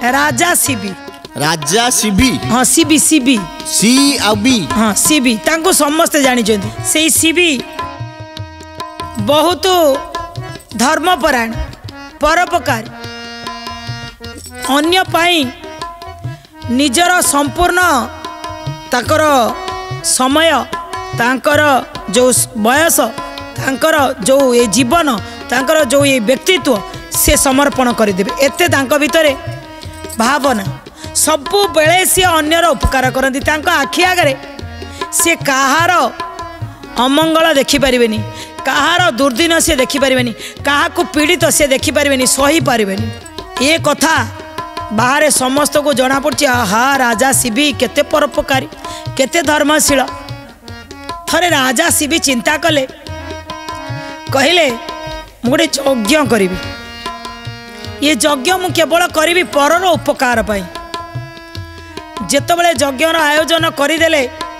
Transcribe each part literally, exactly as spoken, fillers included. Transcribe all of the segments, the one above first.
राजा शिवी राजा शिवी हाँ शिवी शिवी सी अबी हाँ शिवी तांको समस्त जानी से शिवी बहुत धर्मपरायण परोपकारी अन्य पाई निजर संपूर्ण ताकर समय तांकर जो बयस तांकर जो ये जीवन तांकर जो ये व्यक्तित्व से समर्पण करदेवे एते तांको भितरे भावना सबु बेले सी अन्यर उपकार करती आखि आगे सी कहार अमंगल देखिपारे कहार दुर्दिन से देखिपारे क्या पीड़ित से देखिपारे सही पारे ये कथा बाहर समस्त को जना पड़ी आहा राजा शिवी केते परोपकारी केते धर्मशील थरे राजा शिवी चिंता कले कहले मु गोटे यज्ञ करी ये यज्ञ मु केवल करी परर उपकार पाई जेतबेले यज्ञर आयोजन करदेले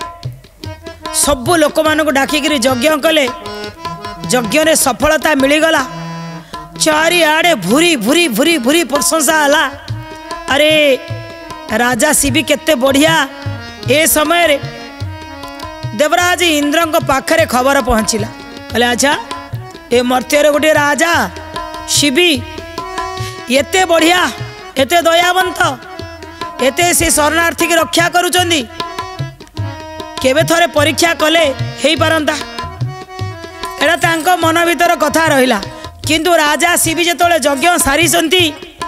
सबु लोक मानक डाकिक यज्ञ कले यज्ञ सफलता मिलगला चारिआडे भूरी भूरी भूरी भूरी प्रशंसा हला अरे राजा शिवी केते बढ़िया ए समय रे देवराज इंद्र को पाखरे खबर पहुँचला कहले अच्छा ए मर्त्यर गोटे राजा शिवी एते बढ़िया एते दयावंत एते से शरणार्थी की रक्षा करुचंदी केबे थरे परीक्षा कले हेई पारंता एटा तांको मन भीतर कथा रहिला किंतु राजा शिवी जेतोले यज्ञ सारी सन्ती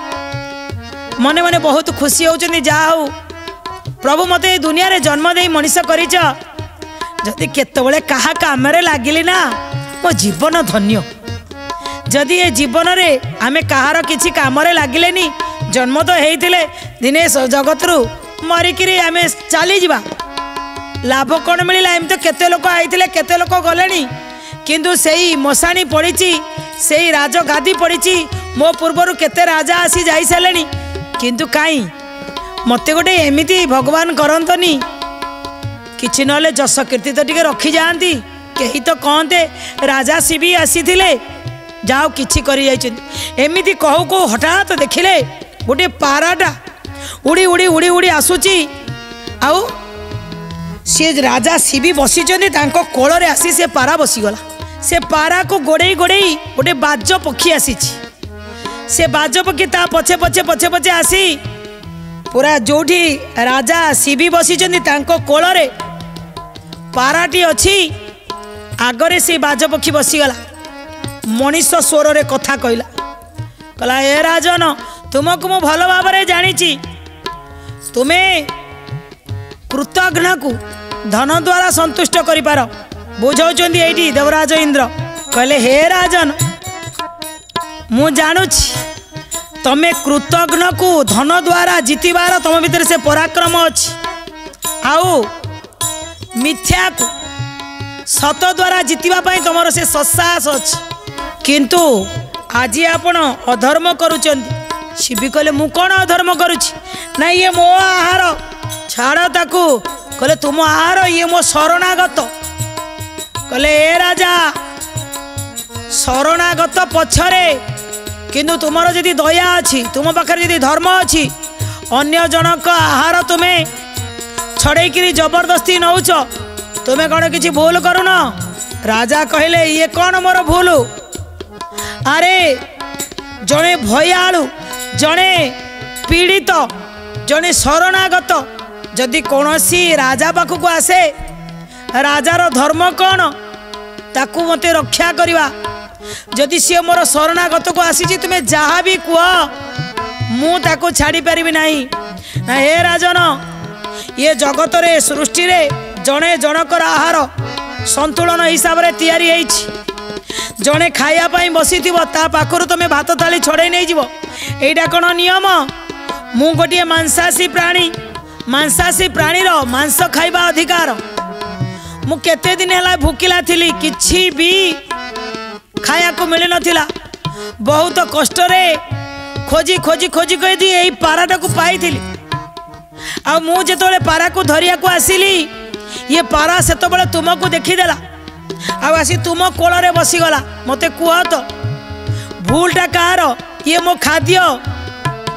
मने मने बहुत खुशी होचंदी जा हो प्रभु मते दुनिया रे जन्म देई मनुष्य करिच जदि केतबेले कहा कामरे लागिली ना मो जीवन धन्य जदि ये जीवन रे आमे कहार किछि कामरे लागिलेनी जन्म तो हेइतिले दिने जगत रु मरिकिरी आमे चली जिबा लाभ कौन मिलला एम तो केते लोक आइतिले केते लोक गलेनी किंतु सेई मशाणी पड़ीची सेई राज गादी पड़ीची मो पूर्वर केते राजा आसी जाई सालेनी किंतु काई मते गोटे एमिति भगवान करंतनी किछि नले जस कीर्ति तो टिके रखी जांती कही तो कहते राजा शिवी आसीथिले जाओ किछि करि जाइछन एमिति कहू को हठात देखिले गोटे पाराटा उड़ी उड़ी उड़ी उड़ी आसुची आउ सी राजा शिवी बसीचंदी तांको कोଳରେ आसी से पारा बसीगला से पारा को गोड़े गोड़े गोटे बाज पक्षी आसीची से बाज पक्षी ता पछे पछे पछे पछे आसी पूरा जोठी राजा शिवी बसीचंदी तांको कोଳରେ पाराटी अच्छी आगरे से बाज पक्षी बसीगला मनीष स्वर रे कथा कहला कहला ए राजन तुमको मु भल भाव जानी तुम्हें कृतघ्न को धन द्वारा संतुष्ट कर पार बुझाऊँ ये देवराज इंद्र कहले हे राजन मु जानुछि तमे कृतघ्न को धन द्वारा जीतबार तुम भीतर से पराक्रम अच्छी आउ मिथ्या को सत द्वारा जीतवा पाई तुमर से ससाहस अच्छी किंतु आज आपण अधर्म करुचंदी शिवी कहले मु कौन अधर्म करुछि ना ये मो आहार छाड़ ताकू कहले तुम आहार ये मो शरणागत कहले ए राजा शरणागत पछरे किंतु तुमर जदि दया अच्छी तुम पाखे जदि धर्म अच्छी अन्य जनक आहार तुम्हें छड़े कि जबरदस्ती नौच तुम्हें कौन किसी भूल करुन राजा कहले ये कौन मोर भूल अरे जड़े भयालु जड़े पीड़ित जड़े शरणागत जदि कौनसी राजा पाखक आसे राजार धर्म कौन ताकू मते रक्षा करवा जदि सी मोर शरणागत को आसी तुम्हें जहाँ भी कह मु ताकू छाड़ी पारिबी नहीं ना हे राजन ये जगत रे सृष्टि रे जड़े जनकर आहार संतुलन हिसाब रे तैयारी होइछि जड़े खाया पाई बसी ता पाखर तुम्हें भात थाली छड़े नहीं जीव एटा कौन नियम मु गोटे मांसाशी प्राणी मांसाशी प्राणीर मांस खाइबा अधिकार मु केते दिन है भूकिला थी किछि भी खाया को मिल नथिला बहुत कष्ट रे खोजी खोजी खोजी कही यही पाराटा को पाई थी आ मु जेतोले पारा को धरिया को आसिली ये पारा सेतो बळे तुमको देखीदेला आ आसी तुम कोଳରେ बसीगला मते कुह तो भूलटा कार ये मो खाद्य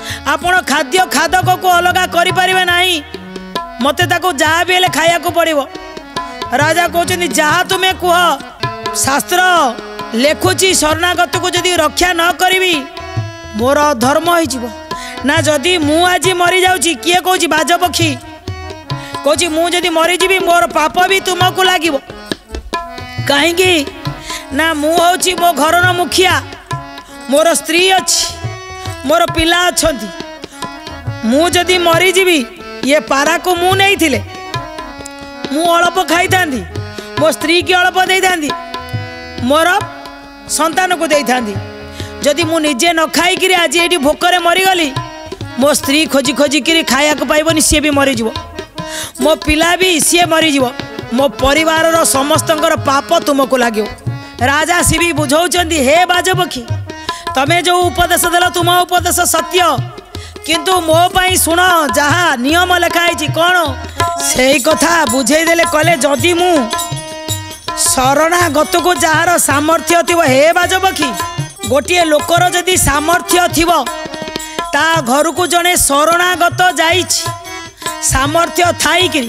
आपण खाद्य खादक को अलग करें ना मत जहाँ भी खाया पड़ो। राजा कहते जहाँ तुम्हें कह शास्त्र लिखुची शरणागत को जदि रक्षा न करी मोर धर्म हो ना। जदि मु आज मरी जाऊँगी किए कौच बाजपक्षी कौच मुझे मरीजी मोर पाप भी तुमको लगे कहीं ना मु हूँ मो घर मुखिया मोर स्त्री अच्छी मोर पिला अच्छा मु जदि मरीजी ये पारा को मु नहीं थिले मु अल्प खाई था मो स्त्री की अल्प दे था मोर संतान को दे था। जदि मु निजे न खाई आज ये भोकरे मरीगली मो स्त्री खोजी खोजी कि खाया पाइबनी सी भी मरीज मो पिला भी सी मरीज मो परिवार समस्त पाप तुमको लगे। राजा सी भी बुझाऊँ हे बाजपक्षी तमें जो उपदेश देल तुम उपदेश सत्य किंतु मो पाई शुण जहाँ नियम लिखाई कौन से कथा बुझेदेले कले जदि मु शरणागत को जार सामर्थ्य थी हे बाजपक्षी गोटे लोकर जदि सामर्थ्य थी ता घर को जड़े शरणागत जाई सामर्थ्य थाई कि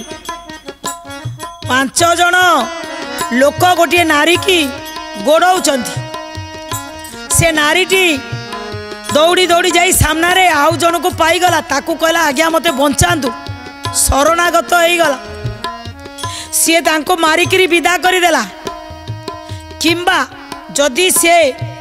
पांच जन लोक गोटे नारी की गोड़ाउं से नारीटी दौड़ी दौड़ी जाई सामना रे आउ जन को पाईगला ताकू कहला आज्ञा मते बंचातु शरणागत हो गला सी तांको मारिकी विदा करदेला किंबा जदि से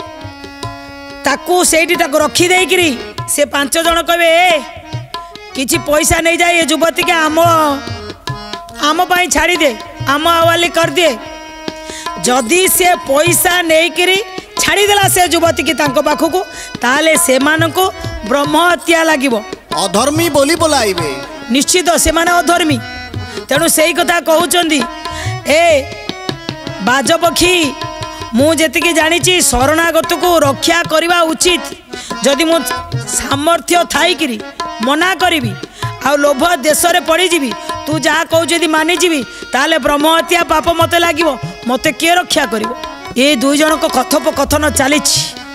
ताकू से रखी देकरी से पांच जन कहे किछि पैसा नहीं जाए ये युवती के आम आम पाई छाड़ी दे आम हवाली कर दिए जदि से पैसा नहीं छाड़देला से युवती की पाखक ताले से मानको ब्रह्म हत्या लगे अधर्मी बोली बोलाइबे निश्चित से माने अधर्मी तेणु से कथा कहउचंदी ए बाजपक्षी मुझे जानी शरणागत को रक्षा करवा उचित जदि मु सामर्थ्य थाई मना करी आ लोभ देश रे पड़ीजी तू जहाँ कहू यदि मानिजी ताले ब्रह्म हत्या पाप मते लगे मते किए रक्षा करिवो। ये दुई जन को कथोपकथन चली।